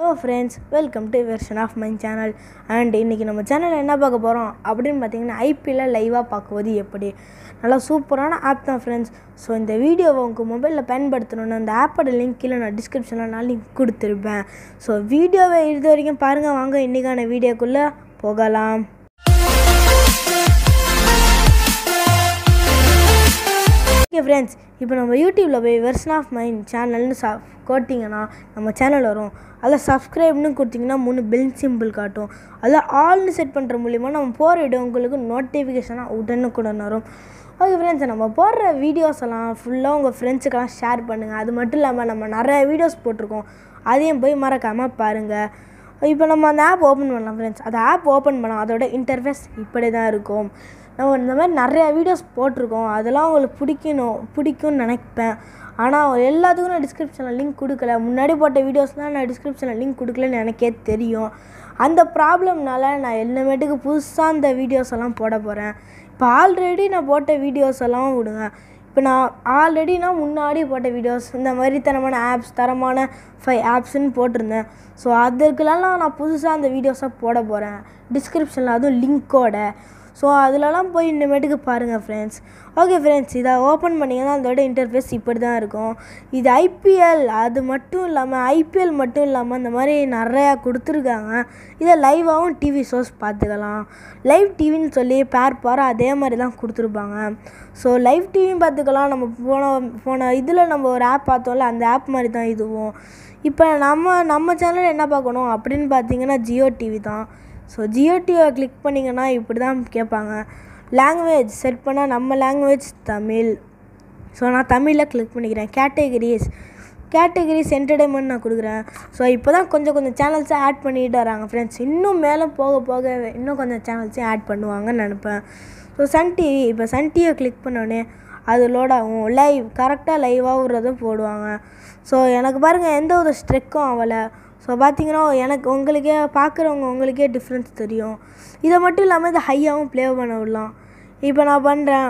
friends, welcome to version of my channel. And இன்னைக்கு நம்ம சேனல்ல என்ன பார்க்க போறோம் அப்படினு பாத்தீங்கன்னா ஐபிஎல் லைவா பார்க்குவது எப்படி நல்ல சூப்பரான ஆப் தான் फ्रेंड्स. சோ இந்த வீடியோவை உங்க மொபைல்ல பயன்படுத்தணும்னா அந்த ஆப்போட லிங்க் கீழ நான் டிஸ்கிரிப்ஷன்ல நான் லிங்க் கொடுத்திருப்பேன். சோ வீடியோவை இது வரைக்கும் பாருங்க. வாங்க இன்னைக்கான வீடியோக்குள்ள போகலாம். Okay friends, இப்போ நம்ம யூடியூப்ல போய் வெர்ஷன் ஆஃப் மைன் சேனல்னு கோட்டிங்கன்னா நம்ம சேனல் வரும். அதில் சப்ஸ்கிரைப்னு கொடுத்தீங்கன்னா 3 பெல் சிம்பிள் காட்டும். அதில் ஆல்னு செட் பண்ணுற மூலிமா நம்ம போகிற வீடியோ உங்களுக்கு நோட்டிஃபிகேஷனாக உடனுக்குடன் வரும். ஓகே ஃப்ரெண்ட்ஸ், நம்ம போடுற வீடியோஸ் எல்லாம் ஃபுல்லாக உங்கள் ஃப்ரெண்ட்ஸுக்கெல்லாம் ஷேர் பண்ணுங்கள். அது மட்டும் இல்லாமல் நம்ம நிறைய வீடியோஸ் போட்டிருக்கோம், அதையும் போய் மறக்காமல் பாருங்கள். இப்போ நம்ம அந்த ஆப் ஓப்பன் பண்ணலாம் ஃப்ரெண்ட்ஸ். அந்த ஆப் ஓப்பன் பண்ணலாம், அதோட இன்டர்ஃபேஸ் இப்படி தான் இருக்கும். நம்ம இந்த மாதிரி நிறையா வீடியோஸ் போட்டிருக்கோம், அதெல்லாம் உங்களுக்கு பிடிக்கும்னு நினைப்பேன். ஆனால் எல்லாத்துக்கும் நான் டிஸ்கிரிப்ஷனில் லிங்க் கொடுக்கல. முன்னாடி போட்ட வீடியோஸ்லாம் நான் டிஸ்கிரிப்ஷனில் லிங்க் கொடுக்கலன்னு எனக்கே தெரியும். அந்த ப்ராப்ளம்னால நான் என்னமேட்டுக்கு புதுசாக அந்த வீடியோஸ் எல்லாம் போட போகிறேன். இப்போ ஆல்ரெடி நான் போட்ட வீடியோஸ் எல்லாம் விடுங்க. இப்போ நான் முன்னாடி போட்ட வீடியோஸ் இந்த மாதிரி தரமான 5 ஆப்ஸ்ன்னு போட்டிருந்தேன். ஸோ அதுக்கெல்லாம் நான் புதுசாக அந்த வீடியோஸாக போட போகிறேன் டிஸ்கிரிப்ஷனில், அதுவும் லிங்க்கோட. ஸோ அதிலலாம் போய் இனிமேட்டுக்கு பாருங்கள் ஃப்ரெண்ட்ஸ். ஓகே ஃப்ரெண்ட்ஸ், இதை ஓப்பன் பண்ணிங்கன்னா அதோட இன்டர்ஃபேஸ் இப்படி தான் இருக்கும். இது ஐபிஎல் அது மட்டும் இல்லாமல் ஐபிஎல் மட்டும் இல்லாமல் இந்த மாதிரி நிறையா கொடுத்துருக்காங்க. இதை லைவாகவும் டிவி ஷோஸ் பார்த்துக்கலாம். லைவ் டிவின்னு சொல்லி பேர் அதே மாதிரி தான் கொடுத்துருப்பாங்க. ஸோ லைவ் டிவியும் பார்த்துக்கலாம். நம்ம போன இதில் நம்ம ஒரு ஆப் பார்த்தோம்ல, அந்த ஆப் மாதிரி தான் இதுவும். இப்போ நம்ம சேனலில் என்ன பார்க்கணும் அப்படின்னு பார்த்தீங்கன்னா ஜியோ டிவி தான். ஸோ ஜியோ டிவியை கிளிக் பண்ணிங்கன்னா இப்படி தான் கேட்பாங்க. லாங்குவேஜ் செட் பண்ணால் நம்ம லாங்குவேஜ் தமிழ். ஸோ நான் தமிழில் கிளிக் பண்ணிக்கிறேன். கேட்டகரிஸ் என்டர்டைன்மெண்ட் நான் கொடுக்குறேன். ஸோ இப்போ தான் கொஞ்சம் சேனல்ஸை ஆட் பண்ணிட்டு வராங்க ஃப்ரெண்ட்ஸ். இன்னும் மேலே போக இன்னும் கொஞ்சம் சேனல்ஸையும் ஆட் பண்ணுவாங்கன்னு நினப்பேன். ஸோ சன் டிவியை கிளிக் பண்ணோடனே அது லோட் ஆகும். கரெக்டாக லைவாகிறத போடுவாங்க. ஸோ எனக்கு பாருங்கள், எந்த ஒரு ஸ்ட்ரெக்கும் ஆகலை. ஸோ பார்த்தீங்கன்னா உங்களுக்கே டிஃப்ரென்ஸ் தெரியும். இதை மட்டும் இல்லாமல் இதை ஹையாகவும் ப்ளே பண்ண விடலாம். இப்போ நான் பண்ணுறேன்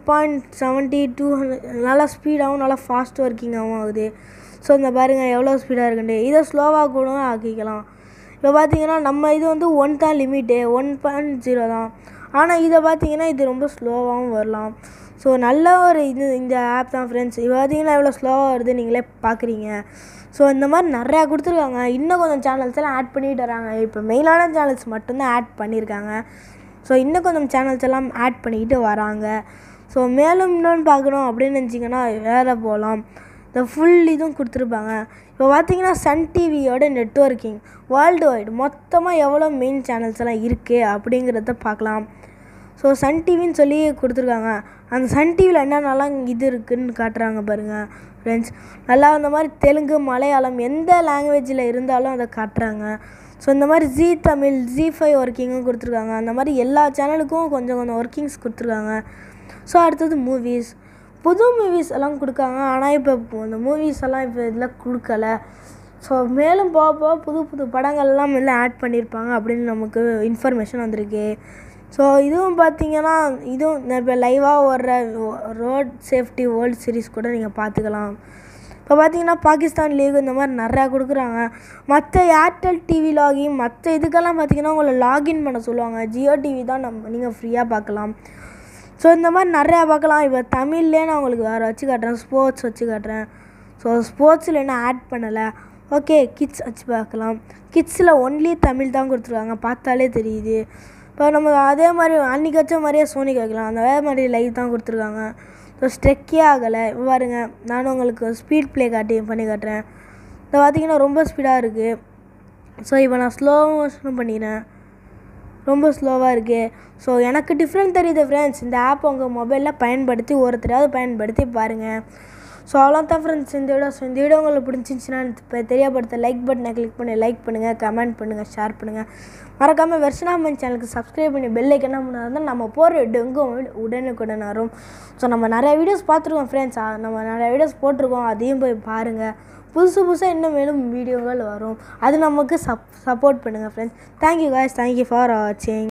1.72 நல்லா ஸ்பீடாகவும் நல்லா ஃபாஸ்ட் ஒர்க்கிங்காகவும் ஆகுது. ஸோ இந்த பாருங்கள் எவ்வளோ ஸ்பீடாக இருக்குண்டு. இதை ஸ்லோவாக கூட ஆக்கிக்கலாம். இப்போ பார்த்தீங்கன்னா நம்ம இது 1 தான் லிமிட்டு, 1.0 தான். ஆனால் இதை பார்த்தீங்கன்னா இது ரொம்ப ஸ்லோவாகவும் வரலாம். ஸோ நல்ல ஒரு இந்த ஆப் தான் ஃப்ரெண்ட்ஸ். இப்போ பார்த்தீங்கன்னா எவ்வளோ ஸ்லோவாக வருது நீங்களே பார்க்குறீங்க. ஸோ இந்த மாதிரி நிறையா கொடுத்துருக்காங்க. இன்னும் கொஞ்சம் சேனல்ஸ் எல்லாம் ஆட் பண்ணிட்டு வராங்க. இப்போ மெயினான சேனல்ஸ் மட்டும்தான் ஆட் பண்ணியிருக்காங்க. ஸோ இன்னும் கொஞ்சம் சேனல்ஸ் எல்லாம் ஆட் பண்ணிக்கிட்டு வராங்க. ஸோ மேலும் இன்னொன்று பார்க்கணும் அப்படின்னு நினச்சிங்கன்னா வேறு போகலாம். இந்த ஃபுல் இதுவும் கொடுத்துருப்பாங்க. இப்போ பார்த்தீங்கன்னா சன் டிவியோட நெட்வொர்க்கிங் வேர்ல்டு வைடு மொத்தமாக எவ்வளோ மெயின் சேனல்ஸ் எல்லாம் இருக்குது அப்படிங்கிறத பார்க்கலாம். ஸோ சன் டிவின்னு சொல்லி கொடுத்துருக்காங்க. அந்த சன் டிவியில் என்னென்னலாம் இது இருக்குதுன்னு காட்டுறாங்க பாருங்கள் ஃப்ரெண்ட்ஸ். நல்லா இந்த மாதிரி தெலுங்கு, மலையாளம் எந்த லாங்குவேஜில் இருந்தாலும் அதை காட்டுறாங்க. ஸோ இந்த மாதிரி ஜீ தமிழ், ஜீ5 ஒர்க்கிங்கும் கொடுத்துருக்காங்க. அந்த மாதிரி எல்லா சேனலுக்கும் கொஞ்சம் ஒர்க்கிங்ஸ் கொடுத்துருக்காங்க. ஸோ அடுத்தது புது மூவிஸ் எல்லாம் கொடுக்காங்க. ஆனால் இப்போ அந்த மூவிஸ் எல்லாம் இப்போ இதில் கொடுக்கல. ஸோ மேலும் போக புது படங்கள்லாம் எல்லாம் ஆட் பண்ணியிருப்பாங்க அப்படின்னு நமக்கு இன்ஃபர்மேஷன் வந்திருக்கு. ஸோ இதுவும் பார்த்தீங்கன்னா இப்போ லைவாக வர்ற ரோட் சேஃப்டி வேர்ல்டு சீரிஸ் கூட நீங்கள் பார்த்துக்கலாம். இப்போ பார்த்தீங்கன்னா பாகிஸ்தான் லீக் இந்த மாதிரி நிறையா கொடுக்குறாங்க. மற்ற ஏர்டெல் டிவி லாகின் மற்ற இதுக்கெல்லாம் பார்த்தீங்கன்னா உங்களை லாகின் பண்ண சொல்லுவாங்க. ஜியோ டிவி தான் நீங்கள் ஃப்ரீயாக பார்க்கலாம். ஸோ இந்த மாதிரி நிறையா பார்க்கலாம். இப்போ தமிழ்லேயே நான் உங்களுக்கு வேறு வச்சு காட்டுறேன், ஸ்போர்ட்ஸ் வச்சு காட்டுறேன். ஸோ ஸ்போர்ட்ஸில் என்ன ஆட் பண்ணலை. ஓகே, கிட்ஸ் வச்சு பார்க்கலாம். கிட்ஸில் ஒன்லி தமிழ் தான் கொடுத்துருக்காங்க, பார்த்தாலே தெரியுது. இப்போ நம்ம அதே மாதிரி அன்றைக்கி வச்ச மாதிரியே சோனி கேட்கலாம், அதே மாதிரி லைவ் தான் கொடுத்துருக்காங்க. ஸோ ஸ்ட்ரெக்கே ஆகலை. பாருங்க, நானும் உங்களுக்கு ஸ்பீட் ப்ளே பண்ணி காட்டுறேன். இப்போ பார்த்தீங்கன்னா ரொம்ப ஸ்பீடாக இருக்குது. ஸோ இப்போ நான் ஸ்லோ மோஷனும் பண்ணிக்கிறேன், ரொம்ப ஸ்லோவாக இருக்குது. ஸோ எனக்கு டிஃப்ரெண்ட் தெரியுது ஃப்ரெண்ட்ஸ். இந்த ஆப் உங்கள் மொபைலில் பயன்படுத்தி பாருங்கள். ஸோ அவ்வளோதான் ஃப்ரெண்ட்ஸ் இந்த வீடியோ உங்களுக்கு பிடிச்சிருந்துச்சுன்னா இப்போ தெரியப்படுத்த லைக் பட்டனை கிளிக் பண்ணி லைக் பண்ணுங்கள், கமெண்ட் பண்ணுங்கள், ஷேர் பண்ணுங்கள். மறக்காமல் வெர்ஷன் ஆஃப் மைன் சேனலுக்கு சப்ஸ்கிரைப் பண்ணி பெல் ஐக்கன் பண்ணால் நம்ம போகிற டெங்கும் உடனுக்குடன் வரும். ஸோ நம்ம நிறைய வீடியோஸ் பார்த்துருக்கோம் ஃப்ரெண்ட்ஸ், நம்ம நிறைய வீடியோஸ் போட்டிருக்கோம், அதையும் போய் பாருங்கள். புதுசாக இன்னும் மேலும் வீடியோகள் வரும், அது நமக்கு சப்போர்ட் பண்ணுங்கள் friends. Thank you guys, thank you for வாட்சிங்.